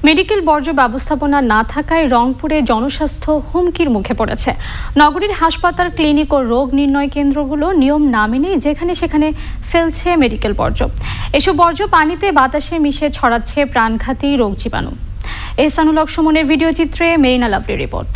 Medical বর্জ্য ব্যবস্থাপনা না থাকায় রংপুরে জনস্বাস্থ্য হুমকির মুখে পড়েছে। নগরীর হাসপাতাল, ক্লিনিক ও রোগ নির্ণয় কেন্দ্রগুলো নিয়ম না মেনে যেখানে সেখানে ফেলছে মেডিকেল বর্জ্য। এসব বর্জ্য পানিতে, বাতাসে মিশে ছড়াচ্ছে প্রাণঘাতী রোগ জীবাণু। এহসানুল হক সুমনের ভিডিও চিত্রে Marina Lovely report.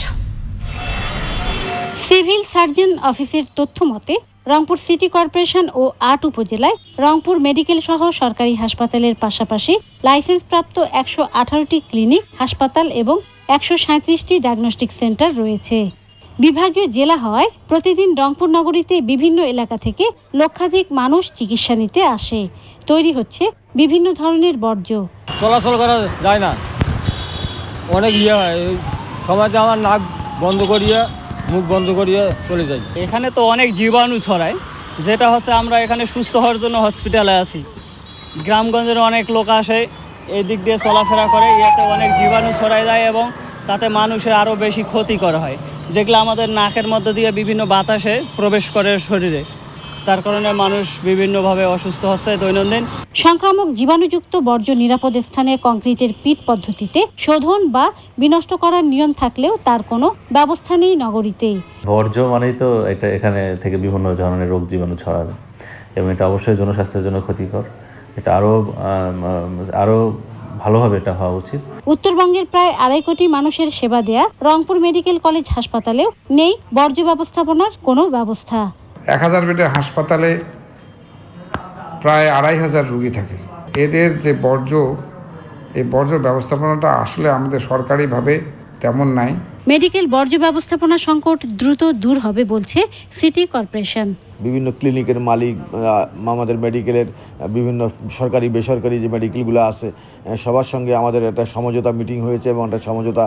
Civil surgeon অফিসের তথ্য মতে রংপুর সিটি কর্পোরেশন ও ৮ উপজেলায় রংপুর মেডিকেল সহ সরকারি হাসপাতালের পাশাপাশি লাইসেন্সপ্রাপ্ত ১১৮টি ক্লিনিক, হাসপাতাল এবং ১৩৭টি ডায়াগনস্টিক সেন্টার রয়েছে। বিভাগীয় জেলা হওয়ায় প্রতিদিন রংপুর নগরীতে বিভিন্ন এলাকা থেকে লক্ষাধিক মানুষ চিকিৎসা নিতে আসে। তৈরি হচ্ছে বিভিন্ন ধরনের বর্জ্য। চলাচল করা যায় না, অনেক হয়, সবাইতে আমার নাক বন্ধ করিয়া, মুখ বন্ধ করিয়া চলে যাই। এখানে তো অনেক জীবাণু ছড়ায়, যেটা হচ্ছে আমরা এখানে সুস্থ হওয়ার জন্য হসপিটালে আছি। গ্রামগঞ্জের অনেক লোক আসে, এই দিক দিয়ে চলাফেরা করে, এতে অনেক জীবাণু ছড়ায় যায় এবং তাতে মানুষের আরও বেশি ক্ষতিকর হয়, যেগুলো আমাদের নাকের মধ্যে দিয়ে বিভিন্ন বাতাসে প্রবেশ করে শরীরে। তার কারণে মানুষ বিভিন্নভাবে অসুস্থ হচ্ছে দৈনন্দিন। সংক্রামক জীবাণুযুক্ত বর্জ্য নিরাপদ স্থানে কংক্রিটের পিট পদ্ধতিতে শোধন বা বিনষ্ট করার নিয়ম থাকলেও তার কোনো ব্যবস্থা নেই নগরীতে। বর্জ্য মানেই তো এটা, এখানে থেকে বিভিন্ন ধরনের রোগ জীবাণু ছড়াবে এবং এটা অবশ্যই জনস্বাস্থ্যের জন্য ক্ষতিকর। এটা আরো ভালোভাবে এটা হওয়া উচিত। উত্তরবঙ্গের প্রায় ২.৫ কোটি মানুষের সেবা দেয়া রংপুর মেডিকেল কলেজ হাসপাতালেও নেই বর্জ্য ব্যবস্থাপনার কোনো ব্যবস্থা। ১,০০০ বেডের হাসপাতালে প্রায় ২৫০০ রোগী থাকে। এদের যে এই বর্জ্য ব্যবস্থাপনাটা আসলে আমাদের সরকারিভাবে তেমন নাই। মেডিকেল বর্জ্য ব্যবস্থাপনা সংকট দ্রুত দূর হবে বলছে সিটি কর্পোরেশন। বিভিন্ন ক্লিনিকের মালিক, আমাদের মেডিকেলের বিভিন্ন সরকারি বেসরকারি যে মেডিকেলগুলো আছে, সবার সঙ্গে আমাদের একটা সমঝোতা মিটিং হয়েছে এবং একটা সমঝোতা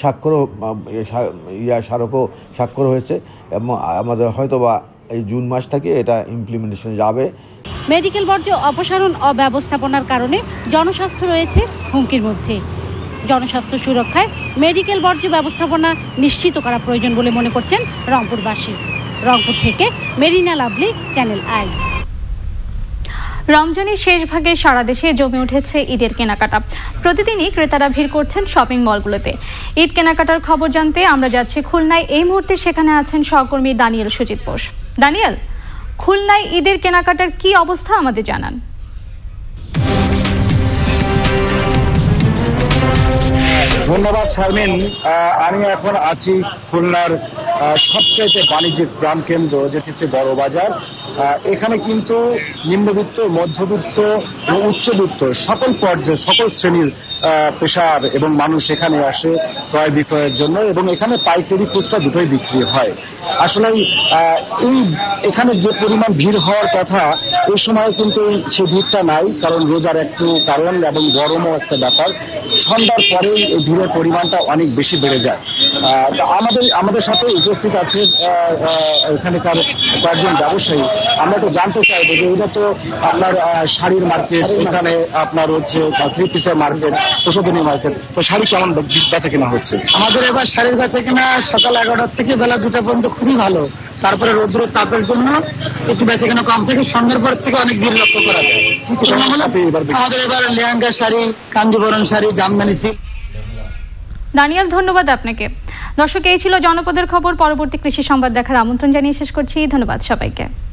স্মারকও স্বাক্ষর হয়েছে এবং আমাদের হয়তোবা এই জুন মাস থেকে এটা ইমপ্লিমেন্টেশন যাবে। মেডিকেল বর্জ্য অপসারণ ও ব্যবস্থাপনার কারণে জনস্বাস্থ্য রয়েছে হুমকির মধ্যে। জনস্বাস্থ্য সুরক্ষায় মেডিকেল বর্জ্য ব্যবস্থাপনা নিশ্চিত করা প্রয়োজন বলে মনে করছেন রংপুরবাসী। রংপুর থেকে মেরিনা লাভলি, চ্যানেল আই। রমজানের শেষ ভাগে সারা দেশে জমে উঠেছে ঈদের কেনাকাটা। প্রতিদিনই ক্রেতারা ভিড় করছেন শপিং মলগুলোতে। ঈদ কেনাকাটার খবর জানতে আমরা যাচ্ছি খুলনায়। এই মুহূর্তে সেখানে আছেন সহকর্মী দানিয়েল সুজিত বোস। দানিয়েল, খুলনায় ঈদের কেনাকাটার কি অবস্থা আমাদের জানান। ধন্যবাদ শারমিন। আমি এখন আছি খুলনার সবচাইতে বাণিজ্যিক প্রাণকেন্দ্র, যেটি হচ্ছে বড় বাজার। এখানে কিন্তু নিম্নবিত্ত, মধ্যবিত্ত এবং উচ্চবিত্ত সকল পর্যায়ে, সকল শ্রেণীর পেশার এবং মানুষ এখানে আসে ক্রয় বিক্রয়ের জন্য এবং এখানে পাইকারি, খুচরা দুটোই বিক্রি হয়। আসলে এখানে যে পরিমাণ ভিড় হওয়ার কথা, এই সময় কিন্তু সে ভিড়টা নাই, কারণ রোজার একটু কারণ এবং গরমও একটা ব্যাপার। সন্ধ্যার পরেই এই ভিড়ের পরিমাণটা অনেক বেশি বেড়ে যায়। আমাদের সাথে উপস্থিত আছে এখানকার কয়েকজন ব্যবসায়ী। আমরা তো জানতে চাইবো যে এটা তো আপনার শাড়ির মার্কেট, এখানে আপনার হচ্ছে 3 পিসের মার্কেট, প্রসাধনী মার্কেট, তো শাড়ি কেমন বেচা কেনা হচ্ছে? আমাদের এবার শাড়ির বেচা কেনা সকাল 11টা থেকে বেলা 2টা পর্যন্ত খুবই ভালো। তারপরে রৌদ্র তাপের জন্য একটু বেচা কেনা কম থেকে, সন্ধ্যার পর থেকে অনেক ভিড় লক্ষ্য করা যায়। আমাদের এবার লেহেঙ্গা শাড়ি, কাঞ্জিবরম শাড়ি, জামদানি সিল্ক। দানিয়েল, ধন্যবাদ আপনাকে। দর্শক, এই ছিল জনপদের খবর। পরবর্তী কৃষি সংবাদ দেখার আমন্ত্রণ জানিয়ে শেষ করছি। ধন্যবাদ সবাইকে।